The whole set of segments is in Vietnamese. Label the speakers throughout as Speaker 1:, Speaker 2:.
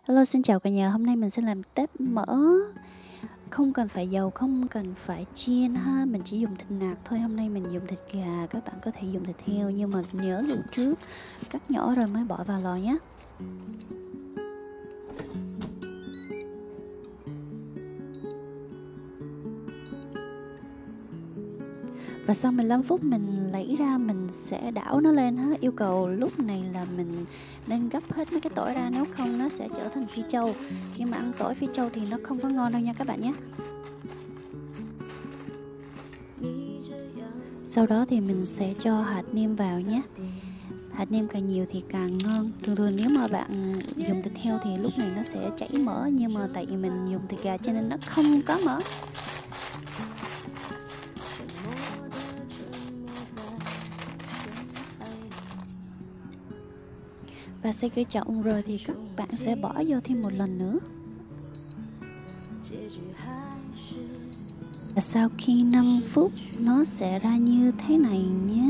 Speaker 1: Hello, xin chào cả nhà. Hôm nay mình sẽ làm tép mỡ. Không cần phải dầu, không cần phải chiên ha. Mình chỉ dùng thịt nạc thôi. Hôm nay mình dùng thịt gà. Các bạn có thể dùng thịt heo, nhưng mà nhớ luộc trước, cắt nhỏ rồi mới bỏ vào lò nhé. Và sau 15 phút mình lấy ra, mình sẽ đảo nó lên ha. Yêu cầu lúc này là mình nên gấp hết mấy cái tỏi ra, nếu không nó sẽ trở thành phi châu. Khi mà ăn tỏi phi châu thì nó không có ngon đâu nha các bạn nhé. Sau đó thì mình sẽ cho hạt nêm vào nhé. Hạt nêm càng nhiều thì càng ngon. Thường nếu mà bạn dùng thịt heo thì lúc này nó sẽ chảy mỡ, nhưng mà tại vì mình dùng thịt gà cho nên nó không có mỡ. Và sau khi trộn rồi thì các bạn sẽ bỏ vô thêm một lần nữa. Và sau khi 5 phút nó sẽ ra như thế này nhé.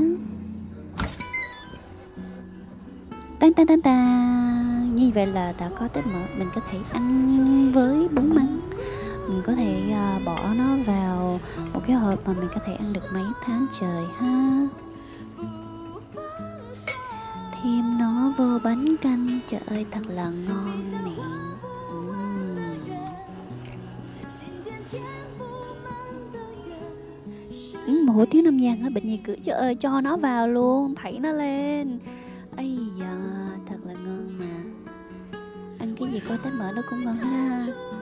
Speaker 1: Tan. Như vậy là đã có tép mỡ. Mình có thể ăn với bún mắm. Mình có thể bỏ nó vào một cái hộp mà mình có thể ăn được mấy tháng trời ha. Thêm nó vô bánh canh, trời ơi thật là ngon miệng. Một hủ tiếu Nam Giang á, bệnh gì cứ trời ơi cho nó vào luôn, thảy nó lên. Ây da, thật là ngon mà. Ăn cái gì có tép mỡ nó cũng ngon hết ha.